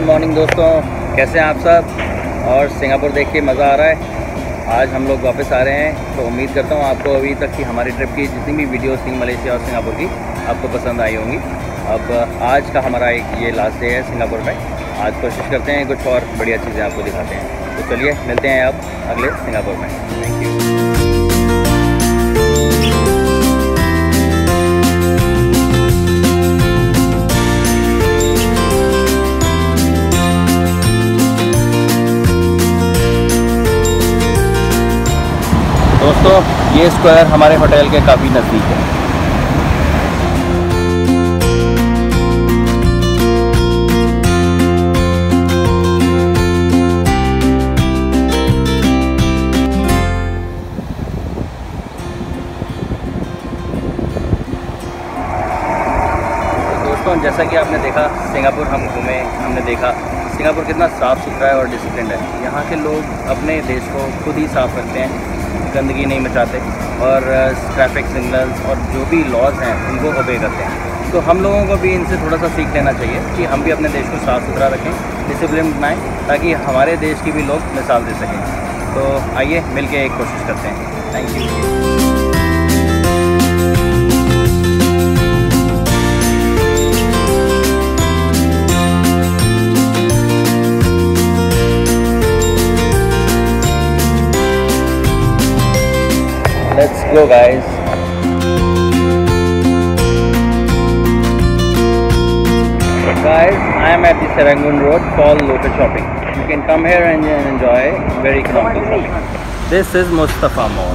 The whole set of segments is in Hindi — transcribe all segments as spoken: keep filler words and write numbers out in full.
मॉर्निंग दोस्तों, कैसे हैं आप सब। और सिंगापुर देख के मज़ा आ रहा है। आज हम लोग वापस आ रहे हैं, तो उम्मीद करता हूँ आपको अभी तक की हमारी ट्रिप की जितनी भी वीडियोस थी मलेशिया और सिंगापुर की आपको पसंद आई होंगी। अब आज का हमारा एक ये लास्ट डे है सिंगापुर में। आज कोशिश करते हैं कुछ और बढ़िया चीज़ें आपको दिखाते हैं। तो चलिए मिलते हैं अब अगले सिंगापुर में। Thank you. दोस्तों, ये स्क्वायर हमारे होटल के काफ़ी नज़दीक है। दोस्तों, जैसा कि आपने देखा सिंगापुर हम घूमे, हमने देखा सिंगापुर कितना साफ़ सुथरा है और डिसिप्लिन है। यहाँ के लोग अपने देश को खुद ही साफ़ रखते हैं, गंदगी नहीं मचाते और ट्रैफिक सिग्नल्स और जो भी लॉज हैं उनको ओबे करते हैं। तो हम लोगों को भी इनसे थोड़ा सा सीख लेना चाहिए कि हम भी अपने देश को साफ़ सुथरा रखें, डिसिप्लिन बनाएं, ताकि हमारे देश की भी लोग मिसाल दे सकें। तो आइए मिल के एक कोशिश करते हैं। Thank you. Let's go, guys. Guys, I am at the Serangoon Road for local shopping. You can come here and enjoy very economical shopping. This is Mustafa Mall.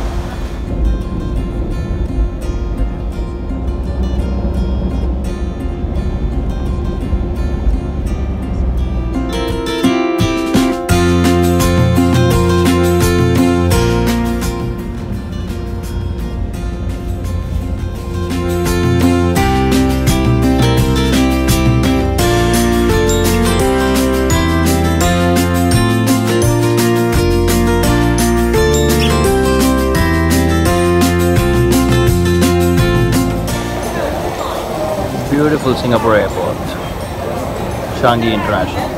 Beautiful Singapore airport, Changi International.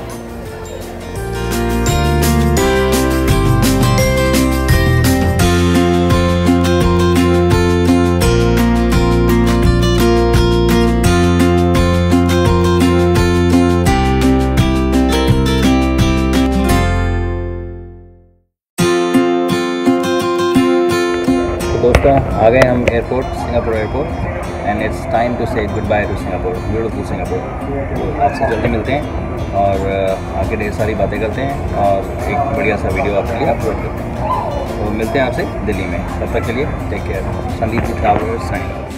दोस्तों, आ गए हम airport, Singapore airport, and it's time to say goodbye to Singapore, beautiful Singapore. तो आपसे जल्दी मिलते हैं और आगे ढेर सारी बातें करते हैं और एक बढ़िया सा वीडियो आपके लिए अपलोड करते हैं। तो मिलते हैं आपसे दिल्ली में। तब तक के लिए take care. Sandeep travellers signing off.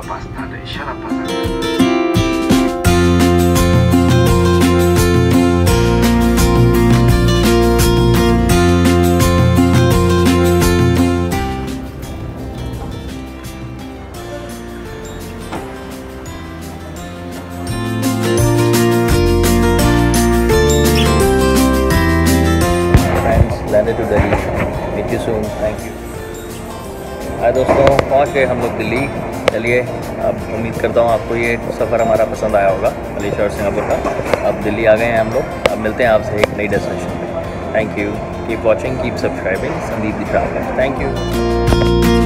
lepas tanda isyarat pasangan. Landed to Delhi. Meet you soon. Thank you. Hi दोस्तों, पहुंच गए हम लोग दिल्ली। चलिए, अब उम्मीद करता हूँ आपको ये सफ़र हमारा पसंद आया होगा, मलेशिया और सिंगापुर का। अब दिल्ली आ गए हैं हम लोग। अब मिलते हैं आपसे एक नई डेस्टिनेशन पे। Thank you. Keep watching, keep subscribing. Sandeep the traveller. Thank you.